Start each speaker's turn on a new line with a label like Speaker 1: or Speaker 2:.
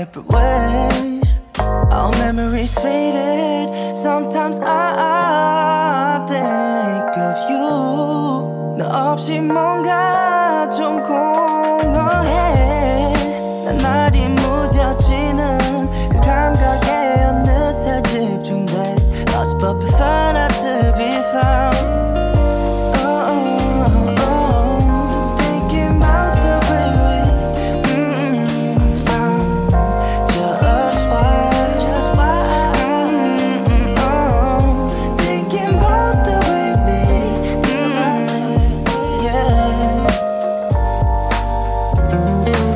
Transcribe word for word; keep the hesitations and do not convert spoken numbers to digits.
Speaker 1: separate ways. Our memories faded. Sometimes I think of you. 너 없이 뭔가 좀 공허해. 난 날이 무뎌지는 그 감각에 어느새 집중돼. Lost but prefer not to be found.
Speaker 2: Mm-hmm.